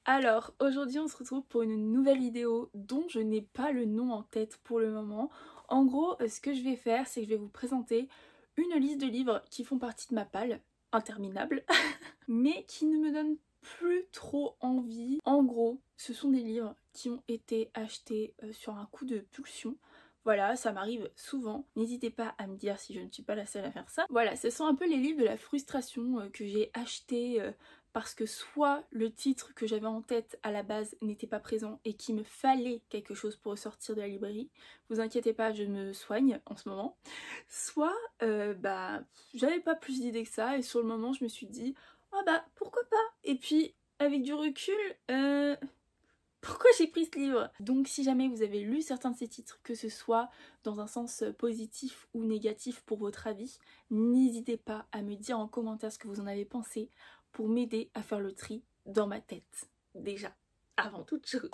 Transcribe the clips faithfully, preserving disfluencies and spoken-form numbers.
Alors, aujourd'hui on se retrouve pour une nouvelle vidéo dont je n'ai pas le nom en tête pour le moment. En gros, ce que je vais faire, c'est que je vais vous présenter une liste de livres qui font partie de ma palle, interminable, mais qui ne me donnent plus trop envie. En gros, ce sont des livres qui ont été achetés euh, sur un coup de pulsion. Voilà, ça m'arrive souvent. N'hésitez pas à me dire si je ne suis pas la seule à faire ça. Voilà, ce sont un peu les livres de la frustration euh, que j'ai achetés euh, parce que soit le titre que j'avais en tête à la base n'était pas présent et qu'il me fallait quelque chose pour ressortir de la librairie. Vous inquiétez pas, je me soigne en ce moment. Soit, euh, bah, j'avais pas plus d'idées que ça et sur le moment je me suis dit ah bah pourquoi pas. Et puis avec du recul, euh, pourquoi j'ai pris ce livre? Donc si jamais vous avez lu certains de ces titres, que ce soit dans un sens positif ou négatif pour votre avis, n'hésitez pas à me dire en commentaire ce que vous en avez pensé pour m'aider à faire le tri dans ma tête, déjà, avant toute chose.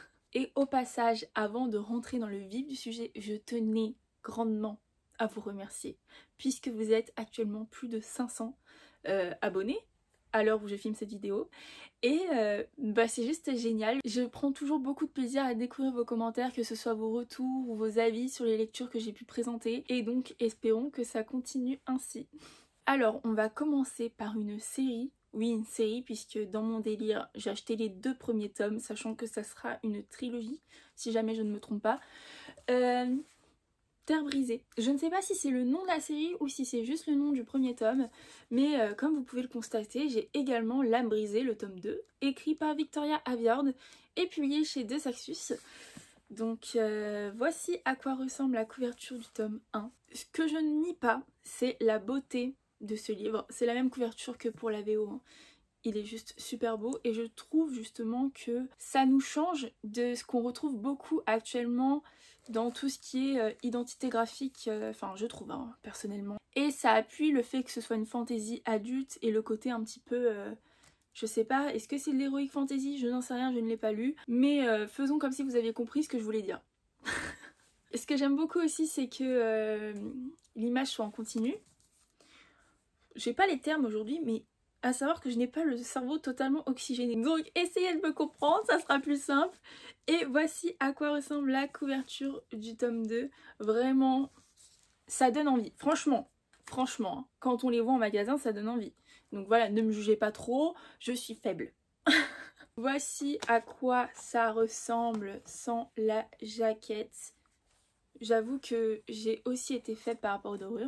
Et au passage, avant de rentrer dans le vif du sujet, je tenais grandement à vous remercier, puisque vous êtes actuellement plus de cinq cents euh, abonnés à l'heure où je filme cette vidéo. Et euh, bah c'est juste génial. Je prends toujours beaucoup de plaisir à découvrir vos commentaires, que ce soit vos retours ou vos avis sur les lectures que j'ai pu présenter. Et donc espérons que ça continue ainsi. Alors on va commencer par une série. Oui, une série, puisque dans mon délire, j'ai acheté les deux premiers tomes, sachant que ça sera une trilogie, si jamais je ne me trompe pas. Euh... Terre brisée. Je ne sais pas si c'est le nom de la série ou si c'est juste le nom du premier tome, mais euh, comme vous pouvez le constater, j'ai également L'âme brisée, le tome deux, écrit par Victoria Aveyard et publié chez De Saxus. Donc euh, voici à quoi ressemble la couverture du tome un. Ce que je ne nie pas, c'est la beauté de ce livre. C'est la même couverture que pour la V O. Hein. Il est juste super beau et je trouve justement que ça nous change de ce qu'on retrouve beaucoup actuellement dans tout ce qui est euh, identité graphique, euh, enfin je trouve hein, personnellement. Et ça appuie le fait que ce soit une fantasy adulte et le côté un petit peu, euh, je sais pas, est-ce que c'est de l'heroic fantasy? Je n'en sais rien, je ne l'ai pas lu. Mais euh, faisons comme si vous aviez compris ce que je voulais dire. Ce que j'aime beaucoup aussi, c'est que euh, l'image soit en continu. J'ai pas les termes aujourd'hui, mais à savoir que je n'ai pas le cerveau totalement oxygéné. Donc essayez de me comprendre, ça sera plus simple. Et voici à quoi ressemble la couverture du tome deux. Vraiment, ça donne envie. Franchement, franchement, hein, quand on les voit en magasin, ça donne envie. Donc voilà, ne me jugez pas trop, je suis faible. Voici à quoi ça ressemble sans la jaquette. J'avoue que j'ai aussi été faible par rapport aux dorures.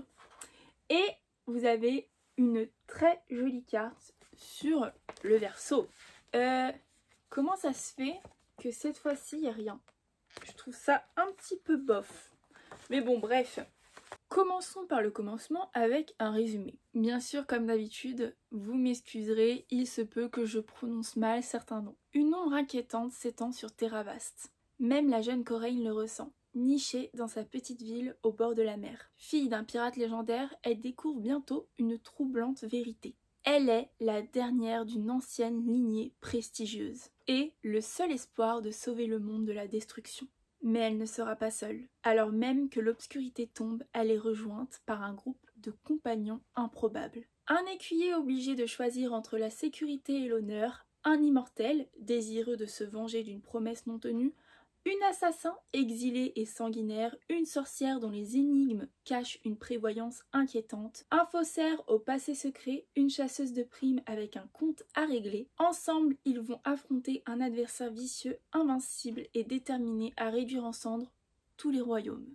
Et vous avez une très jolie carte sur le verso. Euh, comment ça se fait que cette fois-ci il n'y a rien? Je trouve ça un petit peu bof. Mais bon, bref. Commençons par le commencement avec un résumé. Bien sûr, comme d'habitude, vous m'excuserez, il se peut que je prononce mal certains noms. Une ombre inquiétante s'étend sur Terra Vaste. Même la jeune Corraine le ressent. Nichée dans sa petite ville au bord de la mer. Fille d'un pirate légendaire, elle découvre bientôt une troublante vérité. Elle est la dernière d'une ancienne lignée prestigieuse et le seul espoir de sauver le monde de la destruction. Mais elle ne sera pas seule. Alors même que l'obscurité tombe, elle est rejointe par un groupe de compagnons improbables. Un écuyer obligé de choisir entre la sécurité et l'honneur, un immortel désireux de se venger d'une promesse non tenue, une assassin exilé et sanguinaire, une sorcière dont les énigmes cachent une prévoyance inquiétante, un faussaire au passé secret, une chasseuse de primes avec un compte à régler. Ensemble, ils vont affronter un adversaire vicieux, invincible et déterminé à réduire en cendres tous les royaumes.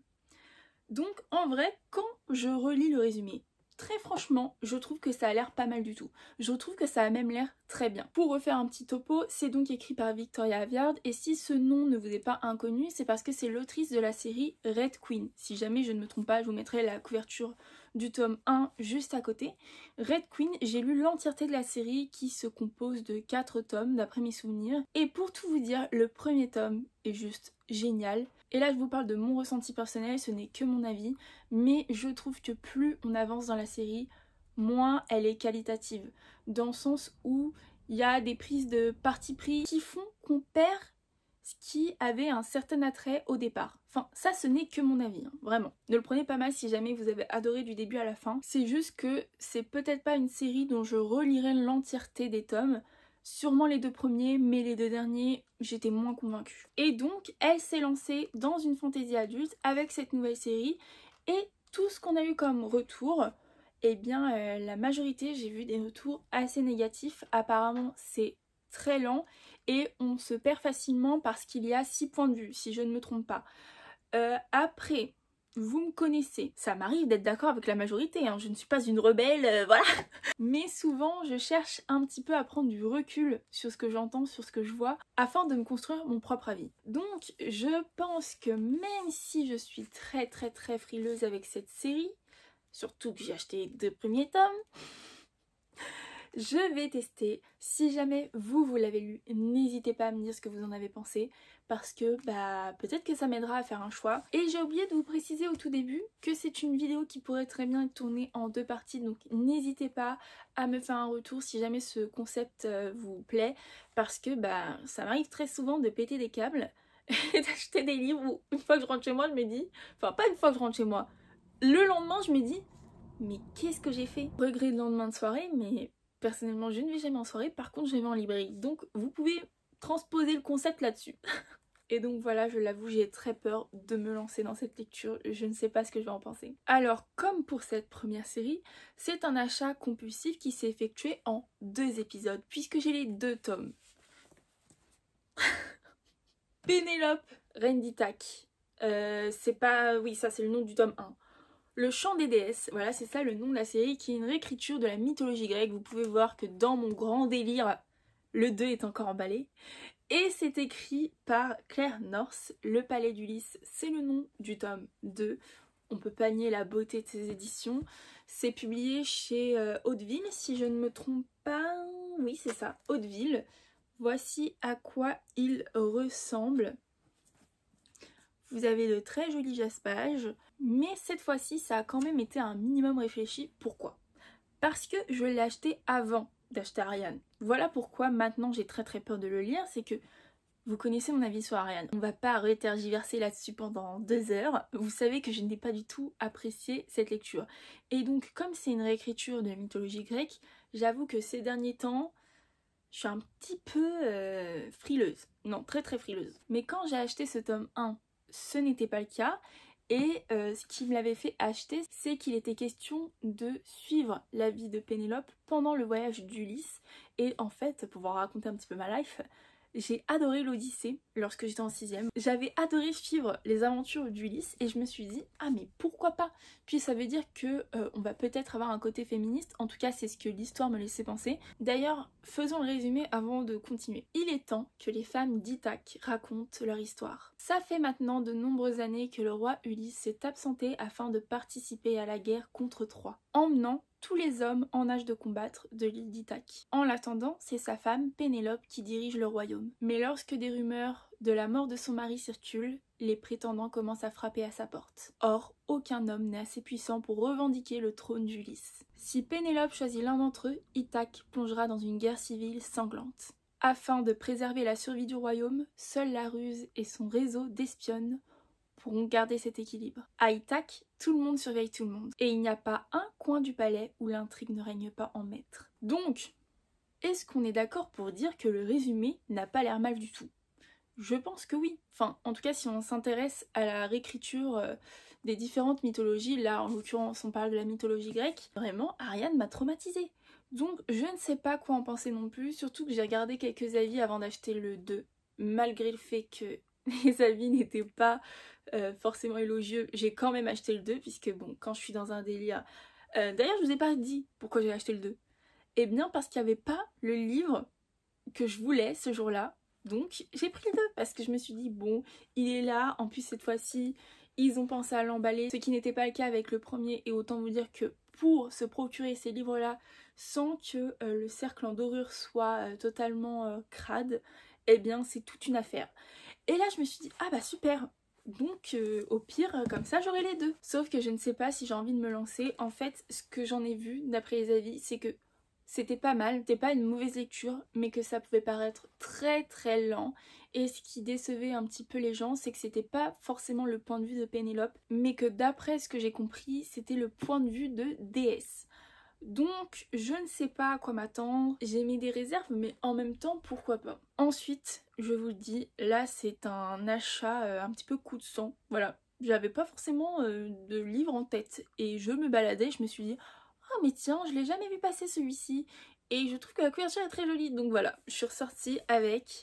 Donc en vrai, quand je relis le résumé, très franchement, je trouve que ça a l'air pas mal du tout. Je trouve que ça a même l'air très bien. Pour refaire un petit topo, c'est donc écrit par Victoria Aveyard et si ce nom ne vous est pas inconnu, c'est parce que c'est l'autrice de la série Red Queen. Si jamais je ne me trompe pas, je vous mettrai la couverture du tome un juste à côté. Red Queen, j'ai lu l'entièreté de la série qui se compose de quatre tomes d'après mes souvenirs. Et pour tout vous dire, le premier tome est juste génial. Et là je vous parle de mon ressenti personnel, ce n'est que mon avis, mais je trouve que plus on avance dans la série, moins elle est qualitative. Dans le sens où il y a des prises de parti pris qui font qu'on perd ce qui avait un certain attrait au départ. Enfin, ça ce n'est que mon avis, hein, vraiment. Ne le prenez pas mal si jamais vous avez adoré du début à la fin. C'est juste que c'est peut-être pas une série dont je relirai l'entièreté des tomes, sûrement les deux premiers, mais les deux derniers, j'étais moins convaincue. Et donc, elle s'est lancée dans une fantaisie adulte avec cette nouvelle série, et tout ce qu'on a eu comme retour, eh bien, euh, la majorité, j'ai vu des retours assez négatifs. Apparemment, c'est très lent, et on se perd facilement parce qu'il y a six points de vue, si je ne me trompe pas. Euh, après... Vous me connaissez, ça m'arrive d'être d'accord avec la majorité, hein. Je ne suis pas une rebelle, euh, voilà. Mais souvent, je cherche un petit peu à prendre du recul sur ce que j'entends, sur ce que je vois, afin de me construire mon propre avis. Donc, je pense que même si je suis très très très frileuse avec cette série, surtout que j'ai acheté les deux premiers tomes, je vais tester. Si jamais vous, vous l'avez lu, n'hésitez pas à me dire ce que vous en avez pensé, parce que bah peut-être que ça m'aidera à faire un choix. Et j'ai oublié de vous préciser au tout début que c'est une vidéo qui pourrait très bien être tournée en deux parties, donc n'hésitez pas à me faire un retour si jamais ce concept euh, vous plaît, parce que bah ça m'arrive très souvent de péter des câbles et d'acheter des livres où une fois que je rentre chez moi je me dis, enfin pas une fois que je rentre chez moi, le lendemain je me dis mais qu'est-ce que j'ai fait? Regret de lendemain de soirée, mais personnellement je ne vais jamais en soirée, par contre je vais en librairie, donc vous pouvez transposer le concept là-dessus. Et donc voilà, je l'avoue, j'ai très peur de me lancer dans cette lecture, je ne sais pas ce que je vais en penser. Alors, comme pour cette première série, c'est un achat compulsif qui s'est effectué en deux épisodes, puisque j'ai les deux tomes. Pénélope, Reine d'Ithaque. Euh, c'est pas... Oui, ça c'est le nom du tome un. Le chant des déesses, voilà, c'est ça le nom de la série, qui est une réécriture de la mythologie grecque. Vous pouvez voir que dans mon grand délire, le deux est encore emballé. Et c'est écrit par Claire North. Le Palais d'Ulysse, c'est le nom du tome deux. On peut pas nier la beauté de ces éditions. C'est publié chez euh, Hauteville, si je ne me trompe pas. Oui, c'est ça, Hauteville. Voici à quoi il ressemble. Vous avez de très jolis jaspages, mais cette fois-ci, ça a quand même été un minimum réfléchi. Pourquoi? Parce que je l'ai acheté avant d'acheter Ariane. Voilà pourquoi maintenant j'ai très très peur de le lire, c'est que vous connaissez mon avis sur Ariane. On va pas retergiverser là-dessus pendant deux heures. Vous savez que je n'ai pas du tout apprécié cette lecture. Et donc, comme c'est une réécriture de la mythologie grecque, j'avoue que ces derniers temps, je suis un petit peu euh, frileuse. Non, très très frileuse. Mais quand j'ai acheté ce tome un, ce n'était pas le cas, et euh, ce qui me l'avait fait acheter, c'est qu'il était question de suivre la vie de Pénélope pendant le voyage d'Ulysse. Et en fait, pour vous raconter un petit peu ma life, j'ai adoré l'Odyssée lorsque j'étais en sixième. J'avais adoré suivre les aventures d'Ulysse et je me suis dit ah mais pourquoi pas. Puis ça veut dire que euh, on va peut-être avoir un côté féministe, en tout cas c'est ce que l'histoire me laissait penser. D'ailleurs, faisons le résumé avant de continuer. Il est temps que les femmes d'Ithaque racontent leur histoire. Ça fait maintenant de nombreuses années que le roi Ulysse s'est absenté afin de participer à la guerre contre Troie, emmenant tous les hommes en âge de combattre de l'île d'Ithaque. En l'attendant, c'est sa femme Pénélope qui dirige le royaume. Mais lorsque des rumeurs de la mort de son mari circulent, les prétendants commencent à frapper à sa porte. Or, aucun homme n'est assez puissant pour revendiquer le trône d'Ulysse. Si Pénélope choisit l'un d'entre eux, Ithaque plongera dans une guerre civile sanglante. Afin de préserver la survie du royaume, seule la ruse et son réseau d'espionnes pourront garder cet équilibre. À Ithaque, tout le monde surveille tout le monde. Et il n'y a pas un coin du palais où l'intrigue ne règne pas en maître. Donc, est-ce qu'on est d'accord pour dire que le résumé n'a pas l'air mal du tout? Je pense que oui. Enfin, en tout cas, si on s'intéresse à la réécriture euh, des différentes mythologies, là, en l'occurrence, on parle de la mythologie grecque, vraiment, Ariane m'a traumatisée. Donc, je ne sais pas quoi en penser non plus, surtout que j'ai regardé quelques avis avant d'acheter le deux, malgré le fait que les avis n'étaient pas euh, forcément élogieux, j'ai quand même acheté le deux, puisque bon, quand je suis dans un délire... Euh, D'ailleurs, je vous ai pas dit pourquoi j'ai acheté le deux. Eh bien, parce qu'il n'y avait pas le livre que je voulais ce jour-là, donc j'ai pris le deux, parce que je me suis dit, bon, il est là, en plus cette fois-ci, ils ont pensé à l'emballer, ce qui n'était pas le cas avec le premier, et autant vous dire que pour se procurer ces livres-là, sans que euh, le cercle en dorure soit euh, totalement euh, crade, eh bien, c'est toute une affaire. Et là, je me suis dit, ah bah super, donc euh, au pire, comme ça, j'aurai les deux. Sauf que je ne sais pas si j'ai envie de me lancer. En fait, ce que j'en ai vu, d'après les avis, c'est que c'était pas mal, c'était pas une mauvaise lecture, mais que ça pouvait paraître très très lent. Et ce qui décevait un petit peu les gens, c'est que c'était pas forcément le point de vue de Pénélope, mais que d'après ce que j'ai compris, c'était le point de vue de déesse. Donc je ne sais pas à quoi m'attendre, j'ai mis des réserves mais en même temps pourquoi pas. Ensuite je vous le dis, là c'est un achat euh, un petit peu coup de sang, voilà. J'avais pas forcément euh, de livre en tête et je me baladais, je me suis dit oh mais tiens je l'ai jamais vu passer celui-ci et je trouve que la couverture est très jolie donc voilà, je suis ressortie avec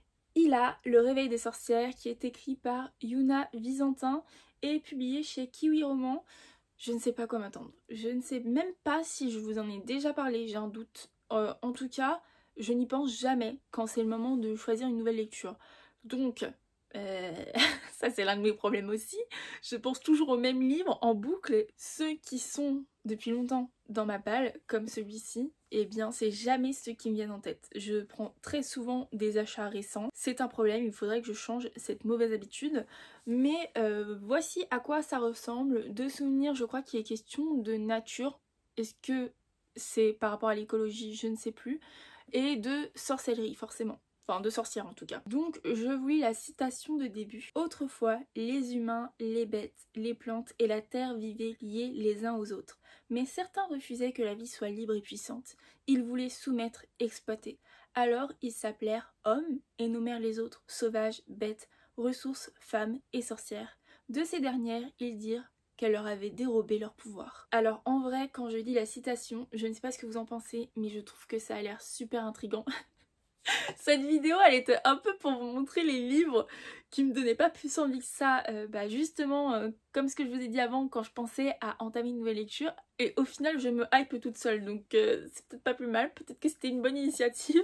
Ila, le réveil des sorcières qui est écrit par Yuna Visentin et publié chez Kiwi Roman. Je ne sais pas quoi m'attendre. Je ne sais même pas si je vous en ai déjà parlé, j'ai un doute. Euh, en tout cas, je n'y pense jamais quand c'est le moment de choisir une nouvelle lecture. Donc, euh, ça c'est l'un de mes problèmes aussi. Je pense toujours aux mêmes livres en boucle. Ceux qui sont depuis longtemps dans ma palle, comme celui-ci, eh bien c'est jamais ceux qui me viennent en tête. Je prends très souvent des achats récents. C'est un problème, il faudrait que je change cette mauvaise habitude. Mais euh, voici à quoi ça ressemble. De souvenirs, je crois qu'il est question de nature. Est-ce que c'est par rapport à l'écologie? Je ne sais plus. Et de sorcellerie, forcément. Enfin, de sorcière en tout cas. Donc, je vous lis la citation de début. Autrefois, les humains, les bêtes, les plantes et la terre vivaient liés les uns aux autres. Mais certains refusaient que la vie soit libre et puissante. Ils voulaient soumettre, exploiter. Alors, ils s'appelèrent hommes et nommèrent les autres sauvages, bêtes, ressources, femmes et sorcières. De ces dernières, ils dirent qu'elle leur avait dérobé leur pouvoir. Alors en vrai, quand je lis la citation, je ne sais pas ce que vous en pensez, mais je trouve que ça a l'air super intriguant. Cette vidéo, elle était un peu pour vous montrer les livres qui me donnaient pas plus envie que ça. Euh, bah justement, euh, comme ce que je vous ai dit avant, quand je pensais à entamer une nouvelle lecture, et au final, je me hype toute seule, donc euh, c'est peut-être pas plus mal, peut-être que c'était une bonne initiative.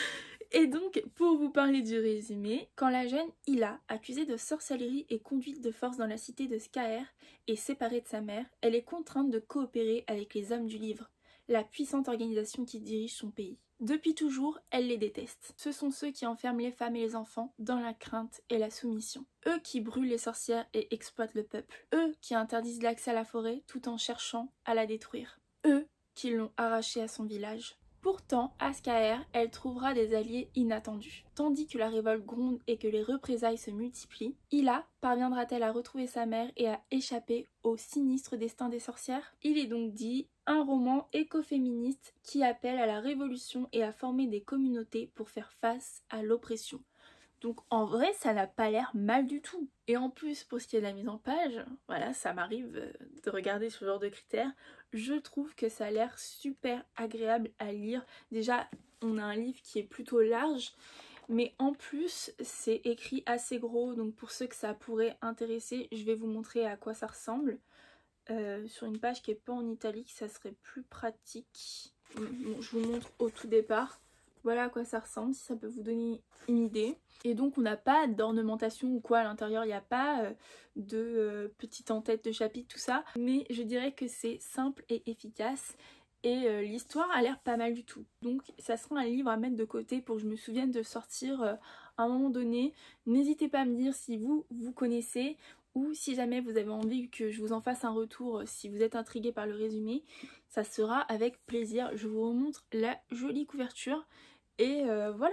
Et donc, pour vous parler du résumé, quand la jeune Ila, accusée de sorcellerie et conduite de force dans la cité de Skaer, est séparée de sa mère, elle est contrainte de coopérer avec les hommes du livre, la puissante organisation qui dirige son pays. Depuis toujours, elle les déteste. Ce sont ceux qui enferment les femmes et les enfants dans la crainte et la soumission. Eux qui brûlent les sorcières et exploitent le peuple. Eux qui interdisent l'accès à la forêt tout en cherchant à la détruire. Eux qui l'ont arrachée à son village. Pourtant, à Skaer, elle trouvera des alliés inattendus. Tandis que la révolte gronde et que les représailles se multiplient, Ila parviendra-t-elle à retrouver sa mère et à échapper au sinistre destin des sorcières? Il est donc dit un roman écoféministe qui appelle à la révolution et à former des communautés pour faire face à l'oppression. Donc en vrai, ça n'a pas l'air mal du tout. Et en plus, pour ce qui est de la mise en page, voilà, ça m'arrive de regarder ce genre de critères. Je trouve que ça a l'air super agréable à lire. Déjà, on a un livre qui est plutôt large, mais en plus, c'est écrit assez gros. Donc pour ceux que ça pourrait intéresser, je vais vous montrer à quoi ça ressemble. Euh, sur une page qui n'est pas en italique, ça serait plus pratique. Bon, je vous montre au tout départ. Voilà à quoi ça ressemble, si ça peut vous donner une idée. Et donc on n'a pas d'ornementation ou quoi à l'intérieur, il n'y a pas euh, de euh, petites en-tête de chapitre, tout ça. Mais je dirais que c'est simple et efficace. Et euh, l'histoire a l'air pas mal du tout. Donc ça sera un livre à mettre de côté pour que je me souvienne de sortir euh, à un moment donné. N'hésitez pas à me dire si vous, vous connaissez ou si jamais vous avez envie que je vous en fasse un retour, si vous êtes intrigué par le résumé, ça sera avec plaisir. Je vous remontre la jolie couverture et euh, voilà.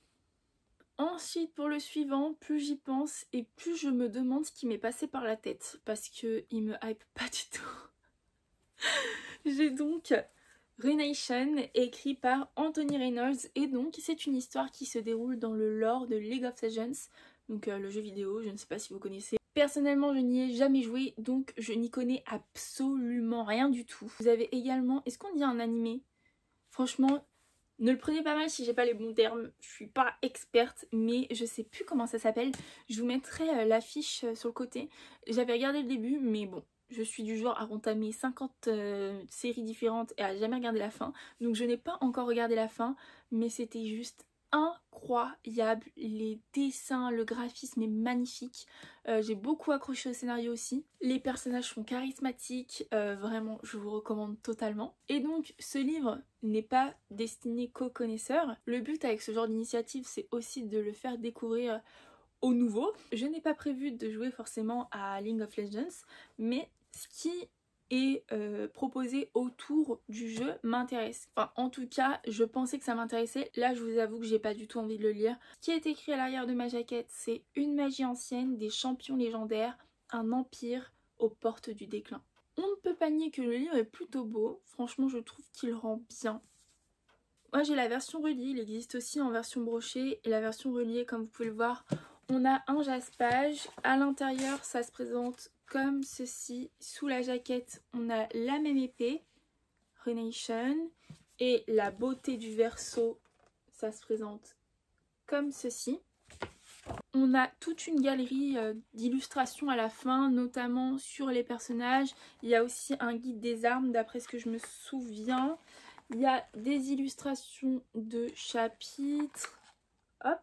Ensuite, pour le suivant, plus j'y pense et plus je me demande ce qui m'est passé par la tête parce que il me hype pas du tout. J'ai donc Ruination, écrit par Anthony Reynolds, et donc c'est une histoire qui se déroule dans le lore de League of Legends, donc euh, le jeu vidéo, je ne sais pas si vous connaissez. Personnellement, je n'y ai jamais joué, donc je n'y connais absolument rien du tout. Vous avez également, est-ce qu'on dit un animé? Franchement, ne le prenez pas mal si j'ai pas les bons termes, je suis pas experte, mais je sais plus comment ça s'appelle. Je vous mettrai euh, l'affiche euh, sur le côté. J'avais regardé le début, mais bon, je suis du genre à entamer cinquante euh, séries différentes et à jamais regarder la fin. Donc je n'ai pas encore regardé la fin, mais c'était juste incroyable. Les dessins, le graphisme est magnifique. Euh, j'ai beaucoup accroché au scénario aussi. Les personnages sont charismatiques, euh, vraiment je vous recommande totalement. Et donc ce livre n'est pas destiné qu'aux connaisseurs. Le but avec ce genre d'initiative, c'est aussi de le faire découvrir aux nouveaux. Je n'ai pas prévu de jouer forcément à League of Legends, mais ce qui est euh, proposé autour du jeu m'intéresse. Enfin, en tout cas, je pensais que ça m'intéressait. Là, je vous avoue que j'ai pas du tout envie de le lire. Ce qui est écrit à l'arrière de ma jaquette, c'est une magie ancienne, des champions légendaires, un empire aux portes du déclin. On ne peut pas nier que le livre est plutôt beau, franchement je trouve qu'il rend bien. Moi j'ai la version reliée, il existe aussi en version brochée, et la version reliée comme vous pouvez le voir, on a un jaspage. À l'intérieur ça se présente comme ceci, sous la jaquette on a la même épée, Renation, et la beauté du verso, ça se présente comme ceci. On a toute une galerie euh, d'illustrations à la fin, notamment sur les personnages. Il y a aussi un guide des armes d'après ce que je me souviens. Il y a des illustrations de chapitres. Hop.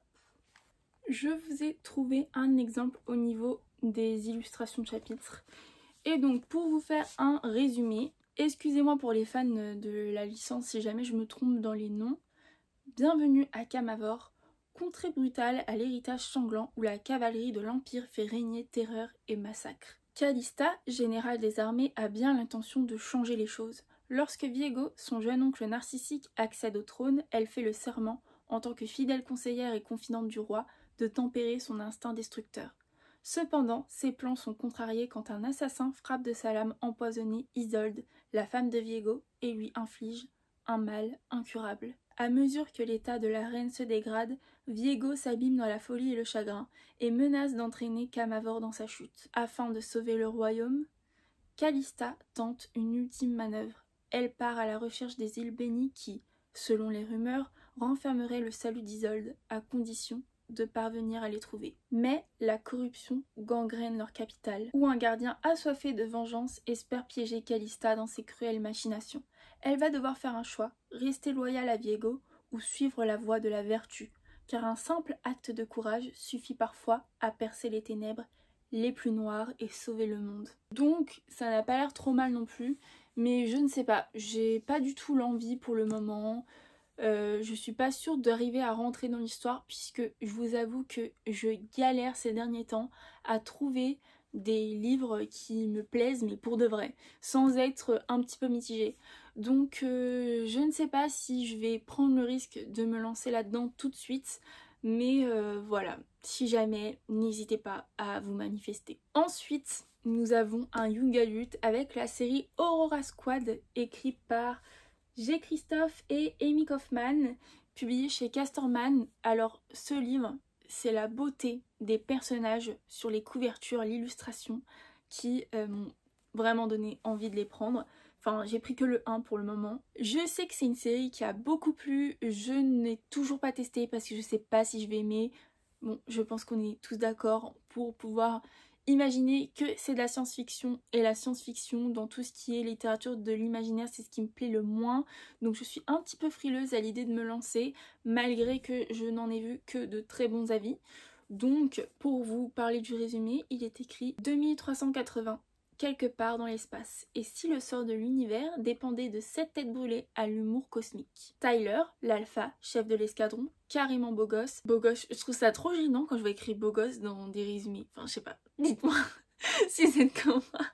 Je vous ai trouvé un exemple au niveau des illustrations de chapitres. Et donc pour vous faire un résumé, excusez-moi pour les fans de la licence si jamais je me trompe dans les noms. Bienvenue à Camavor, contrée brutale à l'héritage sanglant où la cavalerie de l'Empire fait régner terreur et massacre. Callista, général des armées, a bien l'intention de changer les choses. Lorsque Viego, son jeune oncle narcissique, accède au trône, elle fait le serment, en tant que fidèle conseillère et confidente du roi, de tempérer son instinct destructeur. Cependant, ses plans sont contrariés quand un assassin frappe de sa lame empoisonnée Isolde, la femme de Viego, et lui inflige un mal incurable. À mesure que l'état de la reine se dégrade, Viego s'abîme dans la folie et le chagrin, et menace d'entraîner Camavor dans sa chute. Afin de sauver le royaume, Callista tente une ultime manœuvre. Elle part à la recherche des îles bénies qui, selon les rumeurs, renfermeraient le salut d'Isolde, à condition de parvenir à les trouver. Mais la corruption gangrène leur capitale, où un gardien assoiffé de vengeance espère piéger Callista dans ses cruelles machinations. Elle va devoir faire un choix, rester loyale à Viego ou suivre la voie de la vertu, car un simple acte de courage suffit parfois à percer les ténèbres les plus noires et sauver le monde. Donc ça n'a pas l'air trop mal non plus, mais je ne sais pas, j'ai pas du tout l'envie pour le moment. Euh, je suis pas sûre d'arriver à rentrer dans l'histoire puisque je vous avoue que je galère ces derniers temps à trouver des livres qui me plaisent mais pour de vrai, sans être un petit peu mitigée. Donc euh, je ne sais pas si je vais prendre le risque de me lancer là-dedans tout de suite, mais euh, voilà, si jamais, n'hésitez pas à vous manifester. Ensuite, nous avons un young adult avec la série Aurora Squad, écrite par J. Christophe et Amy Kaufman, publié chez Casterman. Alors ce livre, c'est la beauté des personnages sur les couvertures, l'illustration, qui euh, m'ont vraiment donné envie de les prendre. Enfin, j'ai pris que le un pour le moment. Je sais que c'est une série qui a beaucoup plu, je n'ai toujours pas testé parce que je sais pas si je vais aimer. Bon, je pense qu'on est tous d'accord pour pouvoir imaginer que c'est de la science-fiction, et la science-fiction dans tout ce qui est littérature de l'imaginaire, c'est ce qui me plaît le moins. Donc je suis un petit peu frileuse à l'idée de me lancer, malgré que je n'en ai vu que de très bons avis. Donc pour vous parler du résumé, il est écrit deux mille trois cent quatre-vingts, quelque part dans l'espace, et si le sort de l'univers dépendait de sept têtes brûlées à l'humour cosmique. Tyler, l'alpha, chef de l'escadron, carrément beau gosse. Beau gosse, je trouve ça trop gênant quand je vois écrire beau gosse dans des résumés. Enfin, je sais pas, dites-moi si vous êtes comme moi.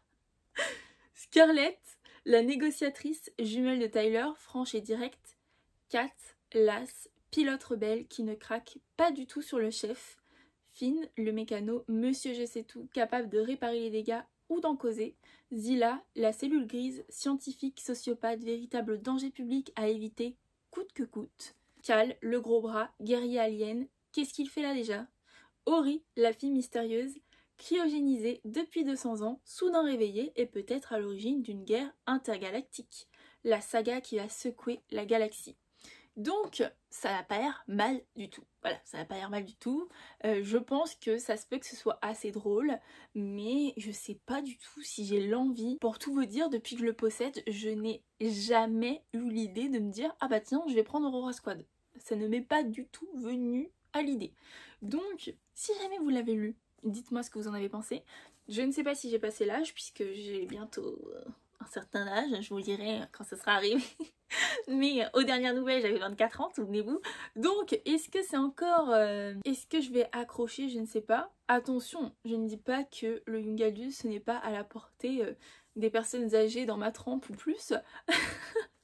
Scarlett, la négociatrice jumelle de Tyler, franche et directe. Kat, l'as, pilote rebelle qui ne craque pas du tout sur le chef. Finn, le mécano, monsieur je sais tout, capable de réparer les dégâts ou d'en causer. Zilla, la cellule grise, scientifique, sociopathe, véritable danger public à éviter coûte que coûte. Cal, le gros bras, guerrier alien, qu'est-ce qu'il fait là déjà? Ori, la fille mystérieuse, cryogénisée depuis deux cents ans, soudain réveillée et peut-être à l'origine d'une guerre intergalactique. La saga qui va secouer la galaxie. Donc ça n'a pas l'air mal du tout. Voilà, ça n'a pas l'air mal du tout. Euh, je pense que ça se peut que ce soit assez drôle, mais je sais pas du tout si j'ai l'envie. Pour tout vous dire, depuis que je le possède, je n'ai jamais eu l'idée de me dire ah bah tiens, je vais prendre Aurora Squad. Ça ne m'est pas du tout venu à l'idée. Donc, si jamais vous l'avez lu, dites-moi ce que vous en avez pensé. Je ne sais pas si j'ai passé l'âge, puisque j'ai bientôt un certain âge, je vous le dirai quand ce sera arrivé. Mais aux dernières nouvelles, j'avais vingt-quatre ans, souvenez-vous. Donc, est-ce que c'est encore... Euh, est-ce que je vais accrocher? Je ne sais pas. Attention, je ne dis pas que le young adult, ce n'est pas à la portée euh, des personnes âgées dans ma trempe ou plus.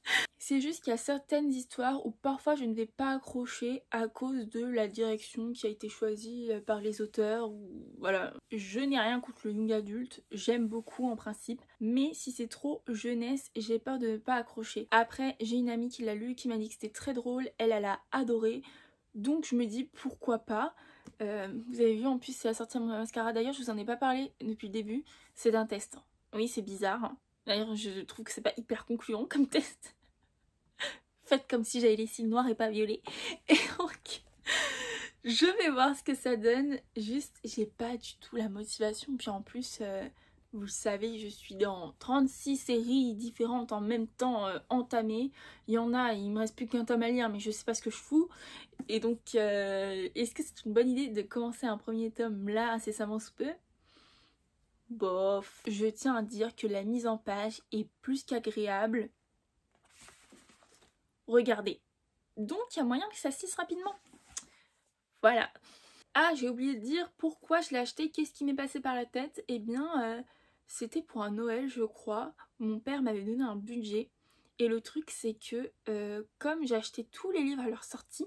C'est juste qu'il y a certaines histoires où parfois je ne vais pas accrocher à cause de la direction qui a été choisie par les auteurs. Ou voilà, je n'ai rien contre le young adulte, j'aime beaucoup en principe, mais si c'est trop jeunesse, j'ai peur de ne pas accrocher. Après, j'ai une amie qui l'a lu, qui m'a dit que c'était très drôle, elle, elle a adoré, donc je me dis pourquoi pas. Euh, vous avez vu, en plus c'est la sortie de mon mascara, d'ailleurs je vous en ai pas parlé depuis le début, c'est d'un test. Oui, c'est bizarre, d'ailleurs je trouve que c'est pas hyper concluant comme test. Faites comme si j'avais les cils noirs et pas violets. Et donc, je vais voir ce que ça donne. Juste, j'ai pas du tout la motivation. Puis en plus, euh, vous le savez, je suis dans trente-six séries différentes en même temps euh, entamées. Il y en a, il me reste plus qu'un tome à lire, mais je sais pas ce que je fous. Et donc, euh, est-ce que c'est une bonne idée de commencer un premier tome là, incessamment sous peu? Bof. Je tiens à dire que la mise en page est plus qu'agréable. Regardez. Donc il y a moyen que ça se lise rapidement. Voilà. Ah, j'ai oublié de dire pourquoi je l'ai acheté, qu'est-ce qui m'est passé par la tête. Eh bien, euh, c'était pour un Noël, je crois. Mon père m'avait donné un budget. Et le truc, c'est que euh, comme j'ai acheté tous les livres à leur sortie,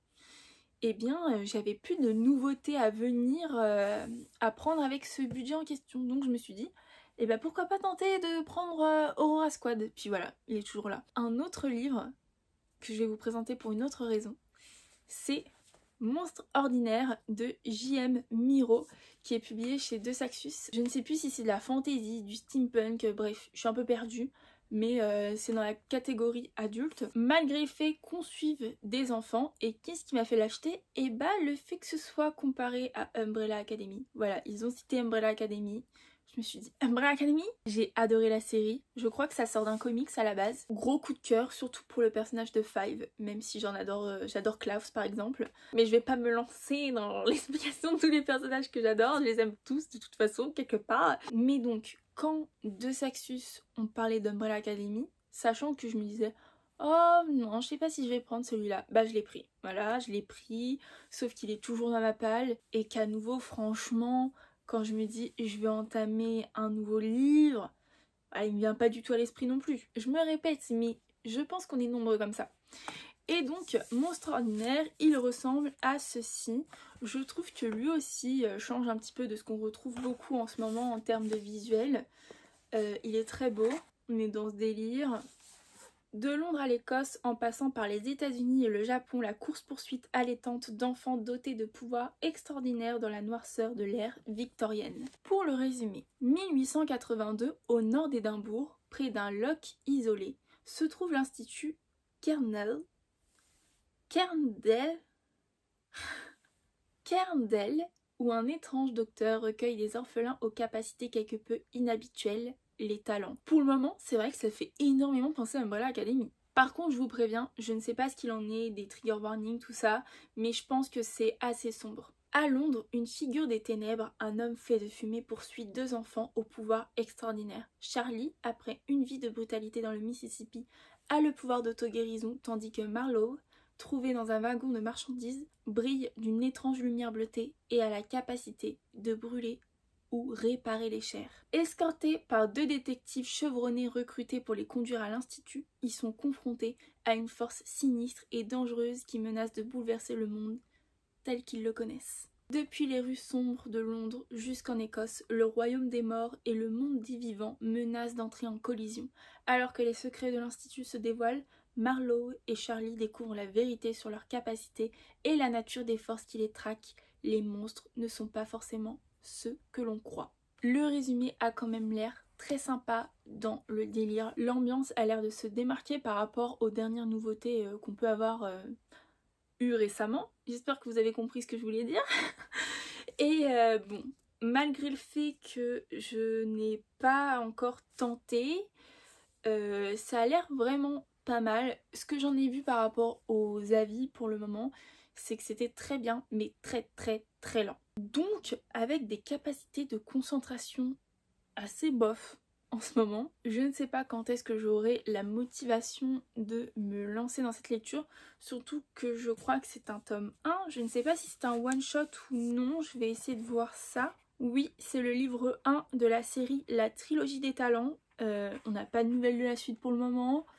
eh bien, euh, j'avais plus de nouveautés à venir euh, à prendre avec ce budget en question. Donc je me suis dit, eh bien pourquoi pas tenter de prendre euh, Aurora Squad. Puis voilà, il est toujours là. Un autre livre que je vais vous présenter pour une autre raison, c'est Monstre ordinaire de J M Miro, qui est publié chez De Saxus. Je ne sais plus si c'est de la fantasy, du steampunk, bref, je suis un peu perdue, mais euh, c'est dans la catégorie adulte. Malgré le fait qu'on suive des enfants, et qu'est-ce qui m'a fait l'acheter? Et bah le fait que ce soit comparé à Umbrella Academy. Voilà, ils ont cité Umbrella Academy. Je me suis dit, Umbrella Academy? J'ai adoré la série. Je crois que ça sort d'un comics à la base. Gros coup de cœur, surtout pour le personnage de Five, même si j'en adore, euh, j'adore Klaus par exemple. Mais je vais pas me lancer dans l'explication de tous les personnages que j'adore. Je les aime tous de toute façon, quelque part. Mais donc, quand De Saxus ont parlé d'Umbrella Academy, sachant que je me disais, oh non, je sais pas si je vais prendre celui-là. Bah je l'ai pris. Voilà, je l'ai pris. Sauf qu'il est toujours dans ma palle. Et qu'à nouveau, franchement, quand je me dis je vais entamer un nouveau livre, ah, il me vient pas du tout à l'esprit non plus. Je me répète, mais je pense qu'on est nombreux comme ça. Et donc, Monstre ordinaire, il ressemble à ceci. Je trouve que lui aussi change un petit peu de ce qu'on retrouve beaucoup en ce moment en termes de visuel. Euh, il est très beau, on est dans ce délire. De Londres à l'Écosse, en passant par les États-Unis et le Japon, la course-poursuite allaitante d'enfants dotés de pouvoirs extraordinaires dans la noirceur de l'ère victorienne. Pour le résumé, mille huit cent quatre-vingt-deux, au nord d'Édimbourg, près d'un loch isolé, se trouve l'institut Kernel. Kerndel Kerndel, où un étrange docteur recueille des orphelins aux capacités quelque peu inhabituelles, les talents. Pour le moment, c'est vrai que ça fait énormément penser à Umbrella Academy. Par contre, je vous préviens, je ne sais pas ce qu'il en est, des trigger warnings, tout ça, mais je pense que c'est assez sombre. À Londres, une figure des ténèbres, un homme fait de fumée poursuit deux enfants au pouvoir extraordinaire. Charlie, après une vie de brutalité dans le Mississippi, a le pouvoir d'auto-guérison, tandis que Marlowe, trouvé dans un wagon de marchandises, brille d'une étrange lumière bleutée et a la capacité de brûler ou réparer les chairs. Escortés par deux détectives chevronnés recrutés pour les conduire à l'institut, ils sont confrontés à une force sinistre et dangereuse qui menace de bouleverser le monde tel qu'ils le connaissent. Depuis les rues sombres de Londres jusqu'en Écosse, le royaume des morts et le monde des vivants menacent d'entrer en collision. Alors que les secrets de l'institut se dévoilent, Marlowe et Charlie découvrent la vérité sur leurs capacités et la nature des forces qui les traquent. Les monstres ne sont pas forcément ceux que l'on croit. Le résumé a quand même l'air très sympa dans le délire. L'ambiance a l'air de se démarquer par rapport aux dernières nouveautés euh, qu'on peut avoir euh, eues récemment. J'espère que vous avez compris ce que je voulais dire. Et euh, bon, malgré le fait que je n'ai pas encore tenté, euh, ça a l'air vraiment pas mal. Ce que j'en ai vu par rapport aux avis pour le moment, c'est que c'était très bien, mais très très très lent. Donc, avec des capacités de concentration assez bof en ce moment, je ne sais pas quand est-ce que j'aurai la motivation de me lancer dans cette lecture, surtout que je crois que c'est un tome un, je ne sais pas si c'est un one-shot ou non, je vais essayer de voir ça. Oui, c'est le livre un de la série La Trilogie des Talents, euh, on n'a pas de nouvelles de la suite pour le moment.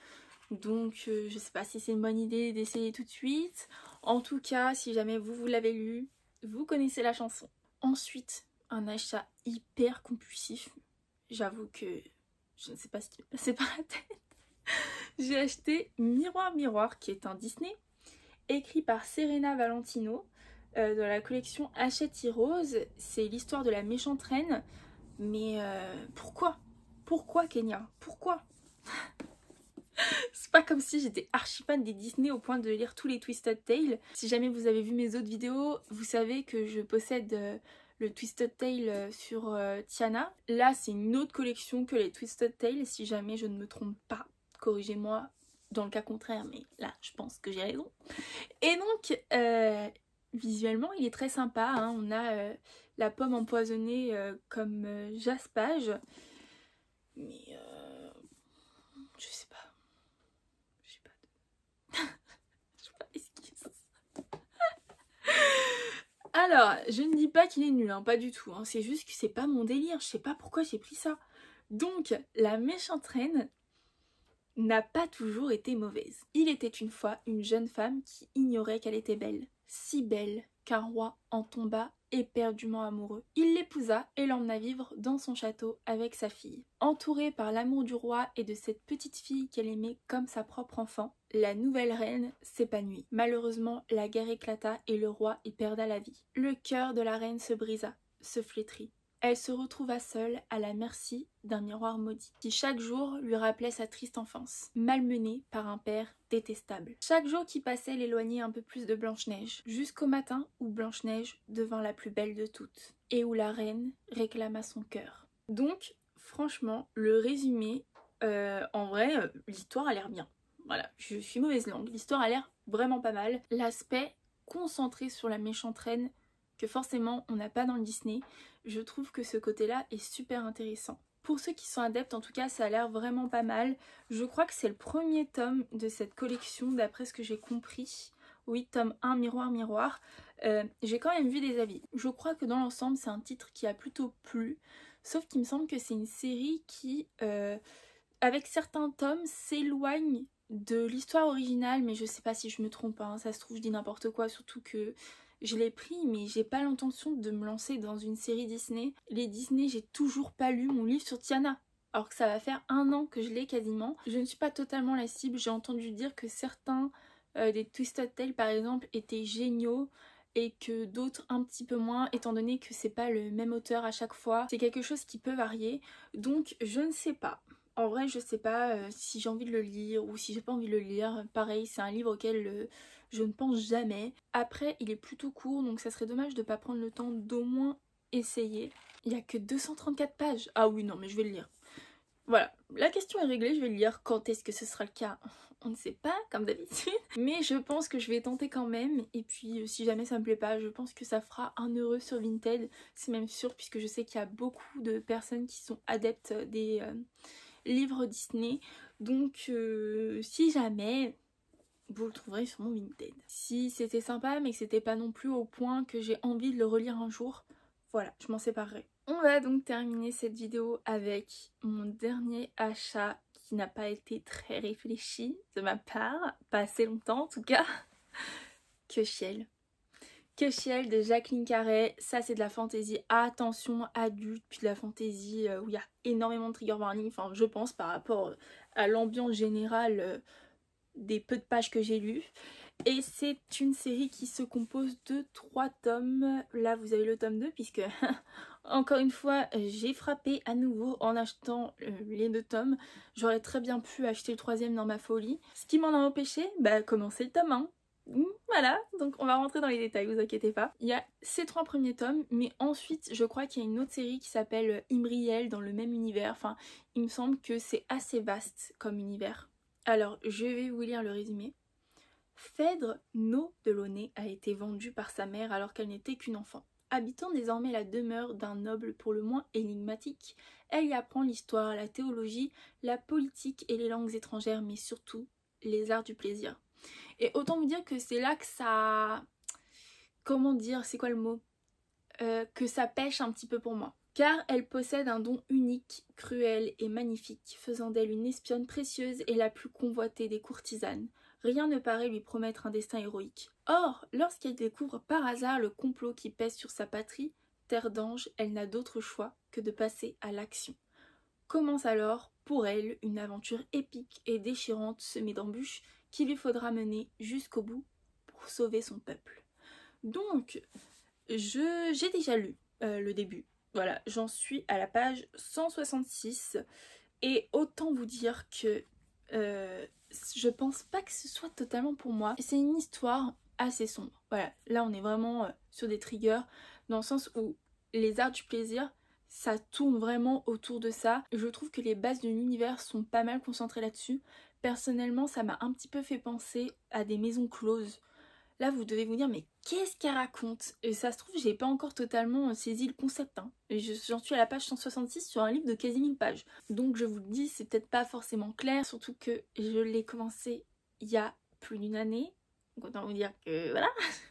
Donc euh, je sais pas si c'est une bonne idée d'essayer tout de suite. En tout cas, si jamais vous, vous l'avez lu, vous connaissez la chanson. Ensuite, un achat hyper compulsif. J'avoue que je ne sais pas ce qui m'est passé par la tête. J'ai acheté Miroir Miroir, qui est un Disney, écrit par Serena Valentino, euh, de la collection Hachette Heroes. C'est l'histoire de la méchante reine. Mais euh, pourquoi Pourquoi Kenya Pourquoi C'est pas comme si j'étais archi fan des Disney au point de lire tous les Twisted Tales. Si jamais vous avez vu mes autres vidéos, vous savez que je possède euh, le Twisted Tale euh, sur euh, Tiana. Là, c'est une autre collection que les Twisted Tales, si jamais je ne me trompe pas. Corrigez-moi dans le cas contraire, mais là, je pense que j'ai raison. Et donc, euh, visuellement, il est très sympa. Hein. On a euh, la pomme empoisonnée euh, comme euh, jaspage. Mais euh, je sais pas. J'ai pas de... J'ai pas d'excuses. Alors, je ne dis pas qu'il est nul, hein, pas du tout. Hein. C'est juste que c'est pas mon délire. Je sais pas pourquoi j'ai pris ça. Donc, la méchante reine n'a pas toujours été mauvaise. Il était une fois une jeune femme qui ignorait qu'elle était belle. Si belle qu'un roi en tomba éperdument amoureux. Il l'épousa et l'emmena vivre dans son château avec sa fille. Entourée par l'amour du roi et de cette petite fille qu'elle aimait comme sa propre enfant, la nouvelle reine s'épanouit. Malheureusement, la guerre éclata et le roi y perda la vie. Le cœur de la reine se brisa, se flétrit. Elle se retrouva seule à la merci d'un miroir maudit, qui chaque jour lui rappelait sa triste enfance, malmenée par un père détestable. Chaque jour qui passait l'éloignait un peu plus de Blanche-Neige, jusqu'au matin où Blanche-Neige devint la plus belle de toutes, et où la reine réclama son cœur. Donc, franchement, le résumé, euh, en vrai, euh, l'histoire a l'air bien. Voilà, je suis mauvaise langue, l'histoire a l'air vraiment pas mal. L'aspect concentré sur la méchante reine, que forcément on n'a pas dans le Disney, je trouve que ce côté-là est super intéressant. Pour ceux qui sont adeptes, en tout cas, ça a l'air vraiment pas mal. Je crois que c'est le premier tome de cette collection, d'après ce que j'ai compris. Oui, tome un, Miroir, Miroir. Euh, j'ai quand même vu des avis. Je crois que dans l'ensemble, c'est un titre qui a plutôt plu. Sauf qu'il me semble que c'est une série qui, euh, avec certains tomes, s'éloigne de l'histoire originale. Mais je sais pas si je me trompe, hein. Ça se trouve, je dis n'importe quoi, surtout que... je l'ai pris, mais j'ai pas l'intention de me lancer dans une série Disney. Les Disney, j'ai toujours pas lu mon livre sur Tiana. Alors que ça va faire un an que je l'ai quasiment. Je ne suis pas totalement la cible. J'ai entendu dire que certains euh, des Twisted Tales par exemple étaient géniaux et que d'autres un petit peu moins, étant donné que c'est pas le même auteur à chaque fois. C'est quelque chose qui peut varier. Donc je ne sais pas. En vrai, je sais pas euh, si j'ai envie de le lire ou si j'ai pas envie de le lire. Pareil, c'est un livre auquel euh, je ne pense jamais. Après, il est plutôt court, donc ça serait dommage de pas prendre le temps d'au moins essayer. Il y a que deux cent trente-quatre pages. Ah oui, non, mais je vais le lire. Voilà, la question est réglée, je vais le lire. Quand est-ce que ce sera le cas? On ne sait pas, comme d'habitude. Mais je pense que je vais tenter quand même. Et puis, euh, si jamais ça me plaît pas, je pense que ça fera un heureux sur Vinted. C'est même sûr, puisque je sais qu'il y a beaucoup de personnes qui sont adeptes des euh, livres Disney. Donc, euh, si jamais... vous le trouverez sur mon Vinted. Si c'était sympa mais que c'était pas non plus au point que j'ai envie de le relire un jour, voilà, je m'en séparerai. On va donc terminer cette vidéo avec mon dernier achat qui n'a pas été très réfléchi de ma part, pas assez longtemps en tout cas. Keshiel. Keshiel de Jacqueline Carré, ça c'est de la fantaisie, attention adulte, puis de la fantaisie euh, où il y a énormément de trigger warning, enfin je pense par rapport à l'ambiance générale euh, des peu de pages que j'ai lues. Et c'est une série qui se compose de trois tomes. Là vous avez le tome deux puisque encore une fois j'ai frappé à nouveau en achetant euh, les deux tomes. J'aurais très bien pu acheter le troisième dans ma folie. Ce qui m'en a empêché, bah commencer le tome un. Voilà, donc on va rentrer dans les détails, vous inquiétez pas. Il y a ces trois premiers tomes, mais ensuite je crois qu'il y a une autre série qui s'appelle Imriel dans le même univers. Enfin, il me semble que c'est assez vaste comme univers. Alors, je vais vous lire le résumé. Phèdre No Delaunay a été vendue par sa mère alors qu'elle n'était qu'une enfant. Habitant désormais la demeure d'un noble pour le moins énigmatique, elle y apprend l'histoire, la théologie, la politique et les langues étrangères, mais surtout les arts du plaisir. Et autant vous dire que c'est là que ça... comment dire, c'est quoi le mot euh, que ça pêche un petit peu pour moi. car elle possède un don unique, cruel et magnifique, faisant d'elle une espionne précieuse et la plus convoitée des courtisanes. Rien ne paraît lui promettre un destin héroïque. Or, lorsqu'elle découvre par hasard le complot qui pèse sur sa patrie, terre d'ange, elle n'a d'autre choix que de passer à l'action. Commence alors, pour elle, une aventure épique et déchirante semée d'embûches qu'il lui faudra mener jusqu'au bout pour sauver son peuple. Donc, je, j'ai déjà lu euh, le début. Voilà, j'en suis à la page cent soixante-six et autant vous dire que euh, je pense pas que ce soit totalement pour moi. C'est une histoire assez sombre. Voilà, là on est vraiment euh, sur des triggers dans le sens où les arts du plaisir, ça tourne vraiment autour de ça. Je trouve que les bases de l'univers sont pas mal concentrées là-dessus. Personnellement, ça m'a un petit peu fait penser à des maisons closes. Là, vous devez vous dire, mais qu'est-ce qu'elle raconte? Et ça se trouve, j'ai pas encore totalement saisi le concept. Hein. J'en suis à la page cent soixante-six sur un livre de quasi mille pages. Donc je vous le dis, c'est peut-être pas forcément clair, surtout que je l'ai commencé il y a plus d'une année. Donc autant vous dire que voilà,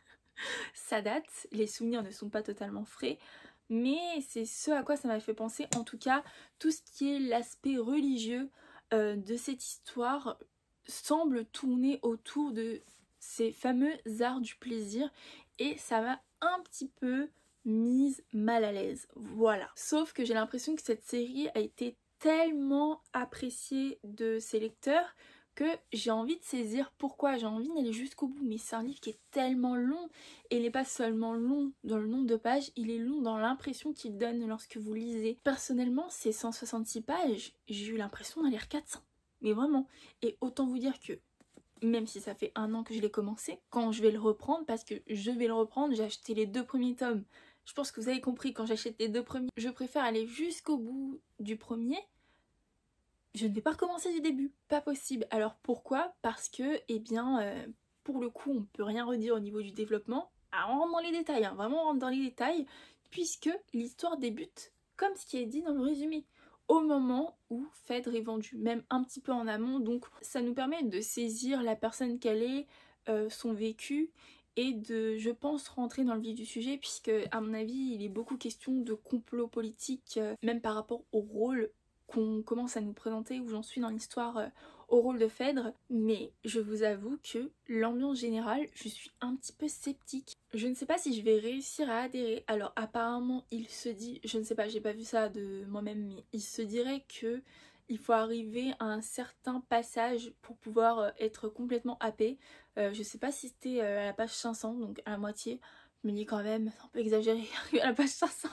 ça date. Les souvenirs ne sont pas totalement frais. Mais c'est ce à quoi ça m'a fait penser. En tout cas, tout ce qui est l'aspect religieux euh, de cette histoire semble tourner autour de ces fameux arts du plaisir et ça m'a un petit peu mise mal à l'aise, voilà. Sauf que j'ai l'impression que cette série a été tellement appréciée de ses lecteurs que j'ai envie de saisir pourquoi, j'ai envie d'aller jusqu'au bout, mais c'est un livre qui est tellement long et il n'est pas seulement long dans le nombre de pages, il est long dans l'impression qu'il donne lorsque vous lisez. Personnellement, ces cent soixante-six pages, j'ai eu l'impression d'en lire quatre cents, mais vraiment, et autant vous dire que même si ça fait un an que je l'ai commencé, quand je vais le reprendre, parce que je vais le reprendre, j'ai acheté les deux premiers tomes. Je pense que vous avez compris, quand j'achète les deux premiers, je préfère aller jusqu'au bout du premier. Je ne vais pas recommencer du début, pas possible. Alors pourquoi? Parce que, eh bien, euh, pour le coup, on ne peut rien redire au niveau du développement. Alors on rentre dans les détails, hein, vraiment on rentre dans les détails, puisque l'histoire débute comme ce qui est dit dans le résumé. Au moment où Phèdre est vendue, même un petit peu en amont, donc ça nous permet de saisir la personne qu'elle est, euh, son vécu, et de, je pense, rentrer dans le vif du sujet, puisque à mon avis, il est beaucoup question de complot politique, euh, même par rapport au rôle qu'on commence à nous présenter, où j'en suis dans l'histoire euh, au rôle de Phèdre, mais je vous avoue que l'ambiance générale, je suis un petit peu sceptique. Je ne sais pas si je vais réussir à adhérer. Alors apparemment, il se dit, je ne sais pas, j'ai pas vu ça de moi-même, mais il se dirait que il faut arriver à un certain passage pour pouvoir être complètement happé. Euh, je sais pas si c'était à la page cinq cents, donc à la moitié. Je me dis quand même, c'est un peu exagéré, à la page cinq cents.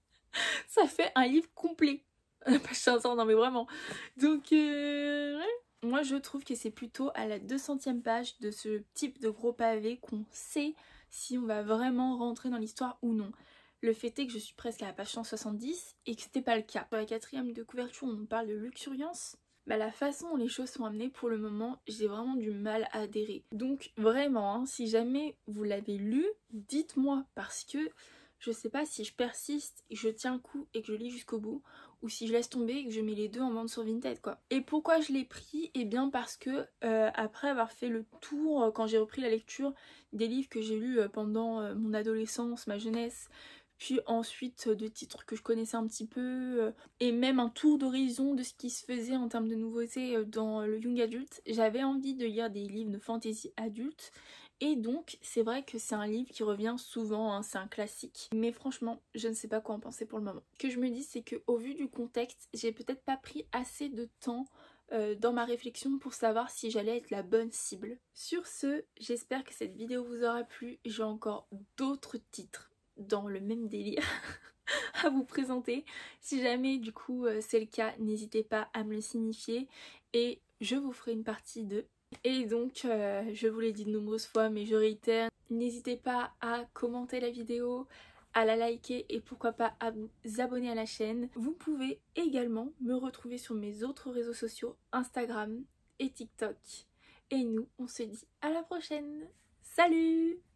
Ça fait un livre complet. À la page cinq cents, non mais vraiment. Donc, euh, ouais. Moi je trouve que c'est plutôt à la deux centième page de ce type de gros pavé qu'on sait si on va vraiment rentrer dans l'histoire ou non. Le fait est que je suis presque à la page cent soixante-dix et que c'était pas le cas. Sur la quatrième de couverture, on parle de luxuriance. Bah, la façon dont les choses sont amenées pour le moment, j'ai vraiment du mal à adhérer. Donc vraiment, hein, si jamais vous l'avez lu, dites-moi, parce que je sais pas si je persiste et je tiens le coup et que je lis jusqu'au bout, ou si je laisse tomber et que je mets les deux en vente sur Vinted, quoi. Et pourquoi je l'ai pris? Eh bien parce que euh, après avoir fait le tour, euh, quand j'ai repris la lecture des livres que j'ai lus euh, pendant euh, mon adolescence, ma jeunesse, puis ensuite euh, de titres que je connaissais un petit peu, euh, et même un tour d'horizon de ce qui se faisait en termes de nouveautés euh, dans le young adult, j'avais envie de lire des livres de fantasy adulte. Et donc c'est vrai que c'est un livre qui revient souvent, hein, c'est un classique. Mais franchement, je ne sais pas quoi en penser pour le moment. Ce que je me dis, c'est qu'au vu du contexte, j'ai peut-être pas pris assez de temps euh, dans ma réflexion pour savoir si j'allais être la bonne cible. Sur ce, j'espère que cette vidéo vous aura plu. J'ai encore d'autres titres dans le même délire à vous présenter. Si jamais du coup euh, c'est le cas, n'hésitez pas à me le signifier et je vous ferai une partie deux. Et donc, euh, je vous l'ai dit de nombreuses fois, mais je réitère, n'hésitez pas à commenter la vidéo, à la liker et pourquoi pas à vous abonner à la chaîne. Vous pouvez également me retrouver sur mes autres réseaux sociaux, Instagram et TikTok. Et nous, on se dit à la prochaine. Salut!